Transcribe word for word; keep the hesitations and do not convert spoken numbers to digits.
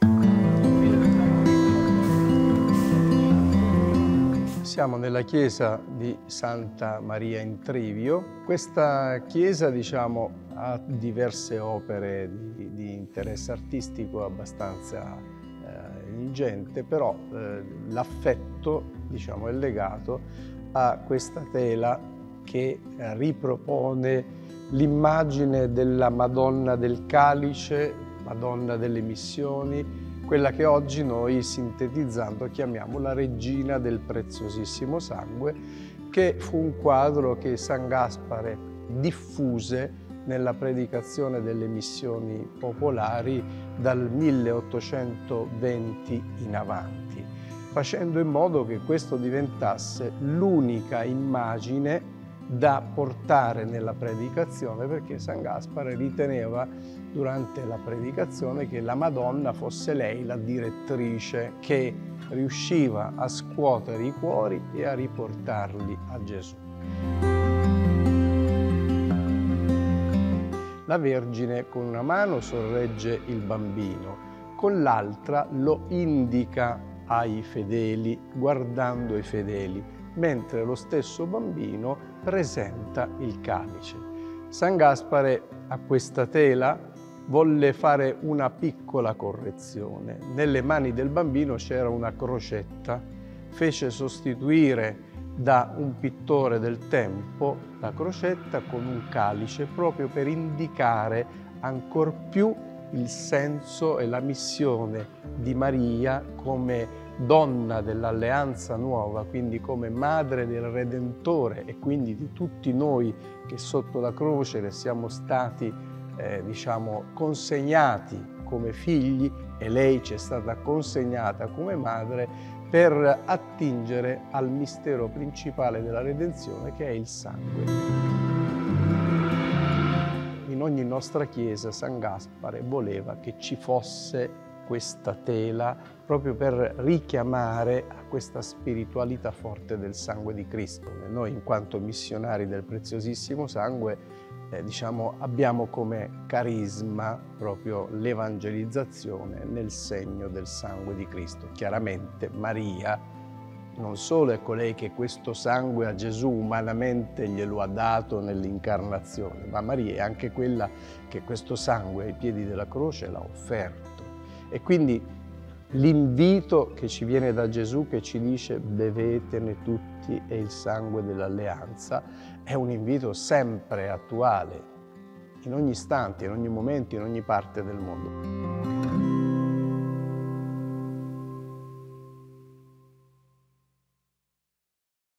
Siamo nella chiesa di Santa Maria in Trivio. Questa chiesa, diciamo, ha diverse opere di, di interesse artistico abbastanza eh, ingente, però eh, l'affetto, diciamo, è legato a questa tela che eh, ripropone l'immagine della Madonna del Calice, Madonna delle Missioni, quella che oggi noi, sintetizzando, chiamiamo la Regina del Preziosissimo Sangue, che fu un quadro che San Gaspare diffuse nella predicazione delle missioni popolari dal milleottocentoventi in avanti, facendo in modo che questo diventasse l'unica immagine da portare nella predicazione, perché San Gaspare riteneva durante la predicazione che la Madonna fosse lei la direttrice che riusciva a scuotere i cuori e a riportarli a Gesù. La Vergine con una mano sorregge il bambino, con l'altra lo indica ai fedeli, guardando i fedeli, mentre lo stesso bambino presenta il calice. San Gaspare a questa tela volle fare una piccola correzione. Nelle mani del bambino c'era una crocetta, fece sostituire da un pittore del tempo la crocetta con un calice, proprio per indicare ancor più il senso e la missione di Maria come donna dell'alleanza nuova, quindi come madre del Redentore e quindi di tutti noi che sotto la croce le siamo stati eh, diciamo consegnati come figli, e lei ci è stata consegnata come madre per attingere al mistero principale della redenzione, che è il sangue. In ogni nostra chiesa San Gaspare voleva che ci fosse questa tela proprio per richiamare a questa spiritualità forte del sangue di Cristo. Noi, in quanto missionari del Preziosissimo Sangue, eh, diciamo, abbiamo come carisma proprio l'evangelizzazione nel segno del sangue di Cristo. Chiaramente Maria non solo è colei che questo sangue a Gesù umanamente glielo ha dato nell'incarnazione, ma Maria è anche quella che questo sangue ai piedi della croce l'ha offerto. E quindi l'invito che ci viene da Gesù, che ci dice bevetene tutti è il sangue dell'alleanza, è un invito sempre attuale, in ogni istante, in ogni momento, in ogni parte del mondo.